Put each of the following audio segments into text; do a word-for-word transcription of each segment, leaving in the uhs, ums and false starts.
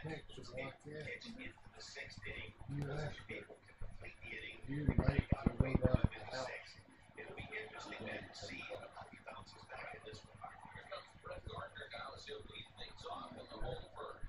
pictures like that. You have to. You You make to go down to the house. It'll be interesting then to see how he bounces back in this one. Here comes Brett Gardner now as he'll lead things off in the home first.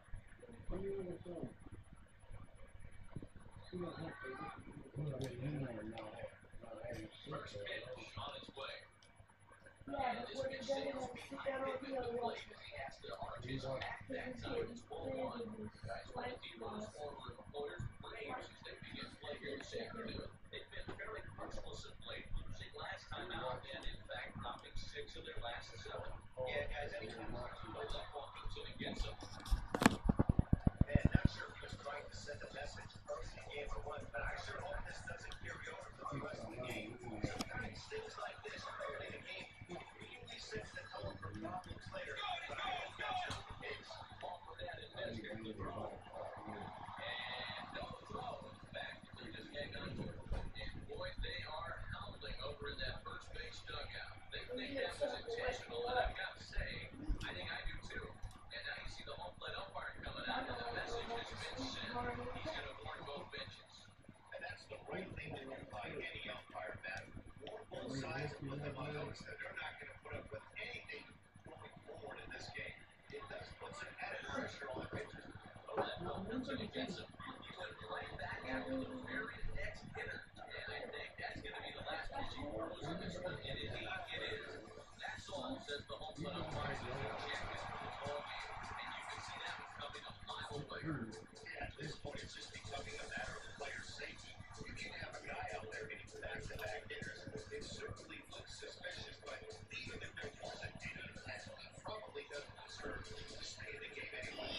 First pitch on its way. And this pitch sails behind him in the plate as he has to arch his back that time. It's one one. Guys, one of Debo's former employers for years as they begin play here this afternoon. They've been very merciless of late, losing last time out and in fact dropping six of their last seven. Yeah, guys, anytime Plesac Washington against them. Man, not sure if he was trying to send a message early in game or what, but I sure hope this doesn't carry over to the rest of the game. Sometimes things like this early in the game really sets the tone for problems later. But I hope that's not the case. All for that in Vasgersian to throw. And no throw. Back to just hang on to it. And boy, they are howling over in that first base dugout. They think that was intentional, and I've got to say, I think I do too. And now you see the home plate umpire coming out, and the message has been sent. He's going to warn both benches. And that's the right thing to do by any umpire, Matt. Warn both sides and put them on notice that they're not going to put up with anything going forward in this game. It does put some added pressure on the pitchers. Oh, that ball comes in against him. He's going to be right back after the very next hitter. And I think that's going to be the last pitch he throws in this one. And indeed, it is. That's all, says the home plate umpire. He's ejected from the ball game. And you can see that one coming a mile away. Yeah, at this point, it's just becoming a matter of the player's safety. You can have a guy out there getting back-to-back hitters. It certainly looks suspicious, but even if there wasn't any intent, he probably doesn't deserve to stay in the game anyway.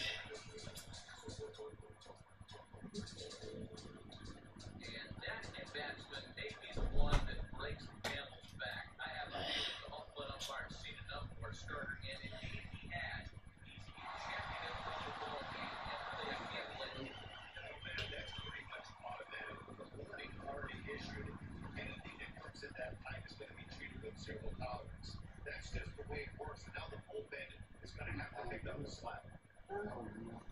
And that advancement may be the one that breaks the camel's back. I have a feeling the home plate umpire's seen enough for a starter, and indeed he has. He's ejected him from the ball game, and really I can't blame him. Oh man, that's pretty much automatic. The warning already issued. Anything that comes at that time is going to be treated with zero tolerance. That's just the way it works, and now the bullpen is going to have to pick up the slack.